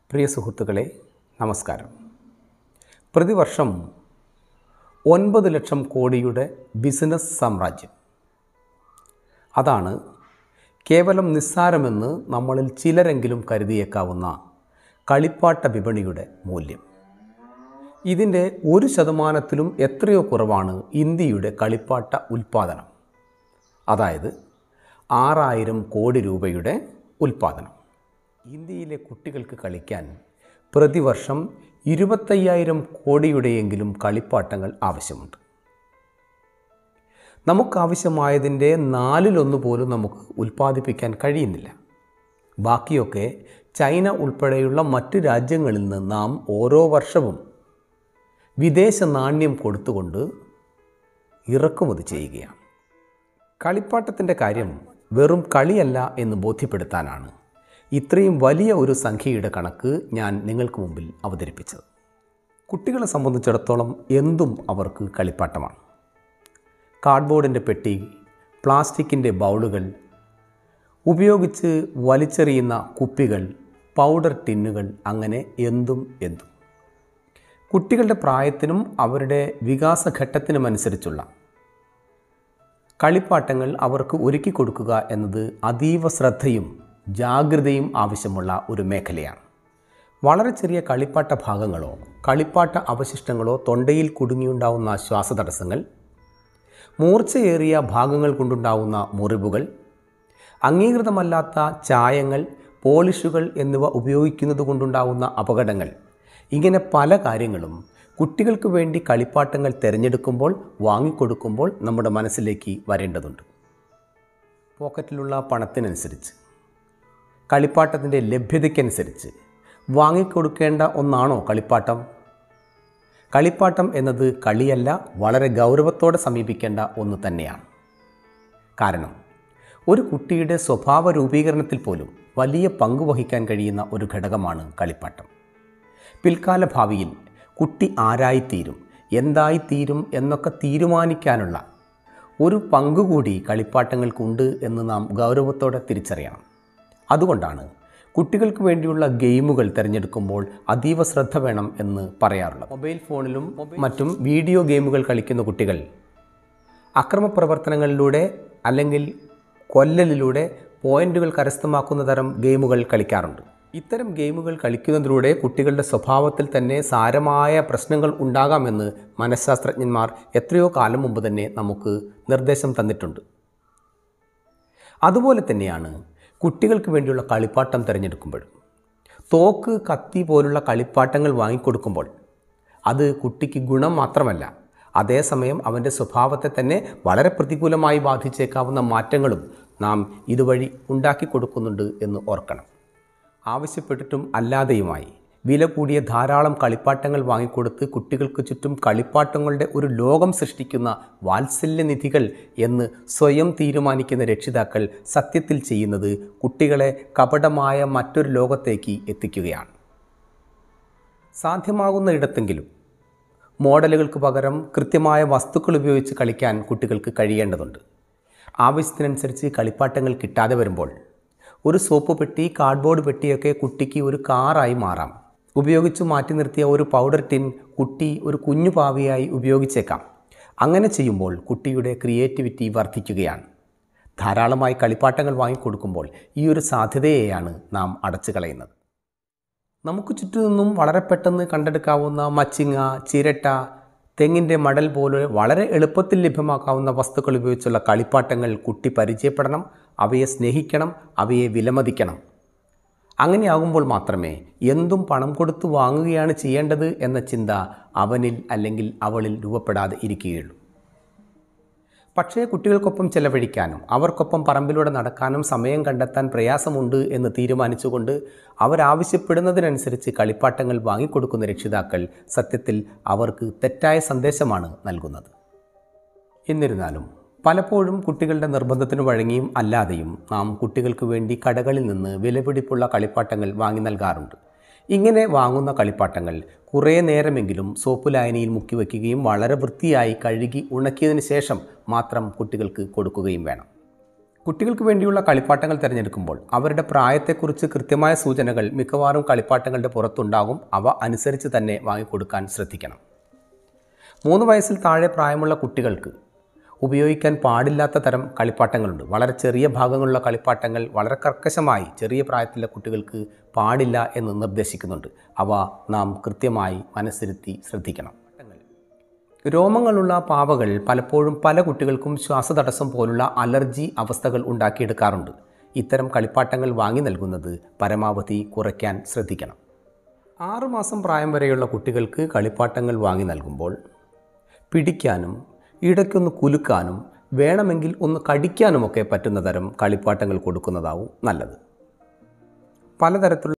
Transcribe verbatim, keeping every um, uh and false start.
പ്രിയ സുഹൃത്തുക്കളെ, നമസ്കാരം. പ്രതിവർഷം ഒൻപത് ലക്ഷം കോടിയുടെ ബിസിനസ് സാമ്രാജ്യം, അതാണ് കേവലം നിസ്സാരമെന്ന് നമ്മളിൽ ചിലരെങ്കിലും കരുതിയേക്കാവുന്ന കളിപ്പാട്ട വിപണിയുടെ മൂല്യം. ഇതിൻ്റെ ഒരു ശതമാനത്തിലും എത്രയോ കുറവാണ് ഇന്ത്യയുടെ കളിപ്പാട്ട ഉൽപ്പാദനം, അതായത് ആറായിരം കോടി രൂപയുടെ ഉൽപ്പാദനം. ഇന്ത്യയിലെ കുട്ടികൾക്ക് കളിക്കാൻ പ്രതിവർഷം ഇരുപത്തയ്യായിരം കോടിയുടെയെങ്കിലും കളിപ്പാട്ടങ്ങൾ ആവശ്യമുണ്ട്. നമുക്കാവശ്യമായതിൻ്റെ നാലിലൊന്ന് പോലും നമുക്ക് ഉൽപ്പാദിപ്പിക്കാൻ കഴിയുന്നില്ല. ബാക്കിയൊക്കെ ചൈന ഉൾപ്പെടെയുള്ള മറ്റ് രാജ്യങ്ങളിൽ നിന്ന് നാം ഓരോ വർഷവും വിദേശ നാണ്യം കൊടുത്തുകൊണ്ട് ഇറക്കുമതി ചെയ്യുകയാണ്. കളിപ്പാട്ടത്തിൻ്റെ കാര്യം വെറും കളിയല്ല എന്ന് ബോധ്യപ്പെടുത്താനാണ് ഇത്രയും വലിയ ഒരു സംഖ്യയുടെ കണക്ക് ഞാൻ നിങ്ങൾക്ക് മുമ്പിൽ അവതരിപ്പിച്ചത്. കുട്ടികളെ സംബന്ധിച്ചിടത്തോളം എന്തും അവർക്ക് കളിപ്പാട്ടമാണ്. കാർഡ്ബോർഡിൻ്റെ പെട്ടി, പ്ലാസ്റ്റിക്കിൻ്റെ ബൗളുകൾ, ഉപയോഗിച്ച് വലിച്ചെറിയുന്ന കുപ്പികൾ, പൗഡർ ടിന്നുകൾ, അങ്ങനെ എന്തും എന്തും. കുട്ടികളുടെ പ്രായത്തിനും അവരുടെ വികാസഘട്ടത്തിനുമനുസരിച്ചുള്ള കളിപ്പാട്ടങ്ങൾ അവർക്ക് ഒരുക്കി കൊടുക്കുക എന്നത് അതീവ ശ്രദ്ധയും ജാഗ്രതയും ആവശ്യമുള്ള ഒരു മേഖലയാണ്. വളരെ ചെറിയ കളിപ്പാട്ട ഭാഗങ്ങളോ കളിപ്പാട്ട അവശിഷ്ടങ്ങളോ, തൊണ്ടയിൽ കുടുങ്ങിയുണ്ടാവുന്ന ശ്വാസതടസ്സങ്ങൾ, മൂർച്ചയേറിയ ഭാഗങ്ങൾ കൊണ്ടുണ്ടാവുന്ന മുറിവുകൾ, അംഗീകൃതമല്ലാത്ത ചായങ്ങൾ, പോളിഷുകൾ എന്നിവ ഉപയോഗിക്കുന്നത് കൊണ്ടുണ്ടാവുന്ന അപകടങ്ങൾ, ഇങ്ങനെ പല കാര്യങ്ങളും കുട്ടികൾക്ക് വേണ്ടി കളിപ്പാട്ടങ്ങൾ തിരഞ്ഞെടുക്കുമ്പോൾ, വാങ്ങിക്കൊടുക്കുമ്പോൾ നമ്മുടെ മനസ്സിലേക്ക് വരേണ്ടതുണ്ട്. പോക്കറ്റിലുള്ള പണത്തിനനുസരിച്ച്, കളിപ്പാട്ടത്തിൻ്റെ ലഭ്യതയ്ക്കനുസരിച്ച് വാങ്ങിക്കൊടുക്കേണ്ട ഒന്നാണോ കളിപ്പാട്ടം? കളിപ്പാട്ടം എന്നത് കളിയല്ല, വളരെ ഗൗരവത്തോടെ സമീപിക്കേണ്ട ഒന്ന് തന്നെയാണ്. കാരണം ഒരു കുട്ടിയുടെ സ്വഭാവ രൂപീകരണത്തിൽ പോലും വലിയ പങ്ക് വഹിക്കാൻ കഴിയുന്ന ഒരു ഘടകമാണ് കളിപ്പാട്ടം. പിൽക്കാല ഭാവിയിൽ കുട്ടി ആരായിത്തീരും, എന്തായിത്തീരും എന്നൊക്കെ തീരുമാനിക്കാനുള്ള ഒരു പങ്കുകൂടി കളിപ്പാട്ടങ്ങൾക്കുണ്ട് എന്ന് നാം ഗൗരവത്തോടെ തിരിച്ചറിയണം. അതുകൊണ്ടാണ് കുട്ടികൾക്ക് വേണ്ടിയുള്ള ഗെയിമുകൾ തിരഞ്ഞെടുക്കുമ്പോൾ അതീവ ശ്രദ്ധ വേണം എന്ന് പറയാറുള്ളത്. മൊബൈൽ ഫോണിലും മറ്റും വീഡിയോ ഗെയിമുകൾ കളിക്കുന്ന കുട്ടികൾ അക്രമപ്രവർത്തനങ്ങളിലൂടെ അല്ലെങ്കിൽ കൊല്ലലിലൂടെ പോയിന്റുകൾ കരസ്ഥമാക്കുന്ന തരം ഗെയിമുകൾ കളിക്കാറുണ്ട്. ഇത്തരം ഗെയിമുകൾ കളിക്കുന്നതിലൂടെ കുട്ടികളുടെ സ്വഭാവത്തിൽ തന്നെ സാരമായ പ്രശ്നങ്ങൾ ഉണ്ടാകാമെന്ന് മനഃശാസ്ത്രജ്ഞന്മാർ എത്രയോ കാലം മുമ്പ് തന്നെ നമുക്ക് നിർദ്ദേശം തന്നിട്ടുണ്ട്. അതുപോലെ തന്നെയാണ് കുട്ടികൾക്ക് വേണ്ടിയുള്ള കളിപ്പാട്ടം തിരഞ്ഞെടുക്കുമ്പോഴും. തോക്ക്, കത്തി പോലുള്ള കളിപ്പാട്ടങ്ങൾ വാങ്ങിക്കൊടുക്കുമ്പോൾ അത് കുട്ടിക്ക് ഗുണം മാത്രമല്ല, അതേസമയം അവൻ്റെ സ്വഭാവത്തെ തന്നെ വളരെ പ്രതികൂലമായി ബാധിച്ചേക്കാവുന്ന മാറ്റങ്ങളും നാം ഇതുവഴി ഉണ്ടാക്കി കൊടുക്കുന്നുണ്ട് എന്ന് ഓർക്കണം. ആവശ്യപ്പെട്ടിട്ടും അല്ലാതെയുമായി വില കൂടിയ ധാരാളം കളിപ്പാട്ടങ്ങൾ വാങ്ങിക്കൊടുത്ത് കുട്ടികൾക്ക് ചുറ്റും കളിപ്പാട്ടങ്ങളുടെ ഒരു ലോകം സൃഷ്ടിക്കുന്ന വാത്സല്യനിധികൾ എന്ന് സ്വയം തീരുമാനിക്കുന്ന രക്ഷിതാക്കൾ സത്യത്തിൽ ചെയ്യുന്നത് കുട്ടികളെ കപടമായ മറ്റൊരു ലോകത്തേക്ക് എത്തിക്കുകയാണ്. സാധ്യമാകുന്ന ഇടത്തെങ്കിലും മോഡലുകൾക്ക് പകരം കൃത്യമായ വസ്തുക്കൾ ഉപയോഗിച്ച് കളിക്കാൻ കുട്ടികൾക്ക് കഴിയേണ്ടതുണ്ട്. ആവശ്യത്തിനനുസരിച്ച് കളിപ്പാട്ടങ്ങൾ കിട്ടാതെ വരുമ്പോൾ ഒരു സോപ്പ് പെട്ടി, കാർഡ്ബോർഡ് പെട്ടിയൊക്കെ കുട്ടിക്ക് ഒരു കാറായി മാറാം. ഉപയോഗിച്ച് മാറ്റി നിർത്തിയ ഒരു പൗഡർ ടിൻ കുട്ടി ഒരു കുഞ്ഞു പാവയായി ഉപയോഗിച്ചേക്കാം. അങ്ങനെ ചെയ്യുമ്പോൾ കുട്ടിയുടെ ക്രിയേറ്റിവിറ്റി വർദ്ധിക്കുകയാണ്. ധാരാളമായി കളിപ്പാട്ടങ്ങൾ വാങ്ങിക്കൊടുക്കുമ്പോൾ ഈ ഒരു സാധ്യതയെയാണ് നാം അടച്ചു കളയുന്നത്. നമുക്ക് ചുറ്റുനിന്നും വളരെ പെട്ടെന്ന് കണ്ടെടുക്കാവുന്ന മച്ചിങ്ങ, ചിരട്ട, തെങ്ങിൻ്റെ മടൽ പോലെ വളരെ എളുപ്പത്തിൽ ലഭ്യമാക്കാവുന്ന വസ്തുക്കൾ ഉപയോഗിച്ചുള്ള കളിപ്പാട്ടങ്ങൾ കുട്ടി പരിചയപ്പെടണം, അവയെ സ്നേഹിക്കണം, അവയെ വിലമതിക്കണം. അങ്ങനെയാകുമ്പോൾ മാത്രമേ എന്തും പണം കൊടുത്ത് വാങ്ങുകയാണ് ചെയ്യേണ്ടത് എന്ന ചിന്ത അവനിൽ അല്ലെങ്കിൽ അവളിൽ രൂപപ്പെടാതെ ഇരിക്കുകയുള്ളൂ. പക്ഷേ കുട്ടികൾക്കൊപ്പം ചെലവഴിക്കാനും അവർക്കൊപ്പം പറമ്പിലൂടെ നടക്കാനും സമയം കണ്ടെത്താൻ പ്രയാസമുണ്ട് എന്ന് തീരുമാനിച്ചുകൊണ്ട് അവരാവശ്യപ്പെടുന്നതിനനുസരിച്ച് കളിപ്പാട്ടങ്ങൾ വാങ്ങിക്കൊടുക്കുന്ന രക്ഷിതാക്കൾ സത്യത്തിൽ അവർക്ക് തെറ്റായ സന്ദേശമാണ് നൽകുന്നത്. എന്നിരുന്നാലും പലപ്പോഴും കുട്ടികളുടെ നിർബന്ധത്തിന് വഴങ്ങിയും അല്ലാതെയും നാം കുട്ടികൾക്ക് വേണ്ടി കടകളിൽ നിന്ന് വിലപിടിപ്പുള്ള കളിപ്പാട്ടങ്ങൾ വാങ്ങി നൽകാറുണ്ട്. ഇങ്ങനെ വാങ്ങുന്ന കളിപ്പാട്ടങ്ങൾ കുറേ നേരമെങ്കിലും സോപ്പ് ലായനിയിൽ മുക്കി വയ്ക്കുകയും വളരെ വൃത്തിയായി കഴുകി ഉണക്കിയതിന് ശേഷം മാത്രം കുട്ടികൾക്ക് കൊടുക്കുകയും വേണം. കുട്ടികൾക്ക് വേണ്ടിയുള്ള കളിപ്പാട്ടങ്ങൾ തിരഞ്ഞെടുക്കുമ്പോൾ അവരുടെ പ്രായത്തെക്കുറിച്ച് കൃത്യമായ സൂചനകൾ മിക്കവാറും കളിപ്പാട്ടങ്ങളുടെ പുറത്തുണ്ടാകും. അവ അനുസരിച്ച് തന്നെ വാങ്ങിക്കൊടുക്കാൻ ശ്രദ്ധിക്കണം. മൂന്ന് വയസ്സിൽ താഴെ പ്രായമുള്ള കുട്ടികൾക്ക് ഉപയോഗിക്കാൻ പാടില്ലാത്ത തരം കളിപ്പാട്ടങ്ങളുണ്ട്. വളരെ ചെറിയ ഭാഗങ്ങളുള്ള കളിപ്പാട്ടങ്ങൾ വളരെ കർക്കശമായി ചെറിയ പ്രായത്തിലുള്ള കുട്ടികൾക്ക് പാടില്ല എന്ന് നിർദ്ദേശിക്കുന്നുണ്ട്. അവ നാം കൃത്യമായി മനസ്സിരുത്തി ശ്രദ്ധിക്കണം. രോമങ്ങളുള്ള പാവകൾ പലപ്പോഴും പല കുട്ടികൾക്കും ശ്വാസതടസ്സം പോലുള്ള അലർജി അവസ്ഥകൾ ഉണ്ടാക്കിയെടുക്കാറുണ്ട്. ഇത്തരം കളിപ്പാട്ടങ്ങൾ വാങ്ങി നൽകുന്നത് പരമാവധി കുറയ്ക്കാൻ ശ്രദ്ധിക്കണം. ആറുമാസം പ്രായം വരെയുള്ള കുട്ടികൾക്ക് കളിപ്പാട്ടങ്ങൾ വാങ്ങി നൽകുമ്പോൾ പിടിക്കാനും ഇടയ്ക്കൊന്ന് കുലുക്കാനും വേണമെങ്കിൽ ഒന്ന് കടിക്കാനുമൊക്കെ പറ്റുന്ന തരം കളിപ്പാട്ടങ്ങൾ കൊടുക്കുന്നതാവും നല്ലത്. പലതരത്തിലുള്ള